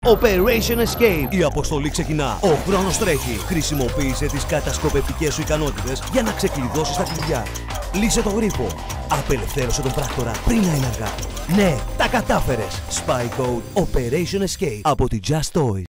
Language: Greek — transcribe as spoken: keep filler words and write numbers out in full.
Operation Escape. Η αποστολή ξεκινά. Ο χρόνος τρέχει. Χρησιμοποίησε τις κατασκοπευτικές σου ικανότητες για να ξεκλειδώσεις τα κλειδιά. Λύσε το γρίφο. Απελευθέρωσε τον πράκτορα πριν να είναι αργά. Ναι, τα κατάφερες. Spy Code Operation Escape από τη Just Toys.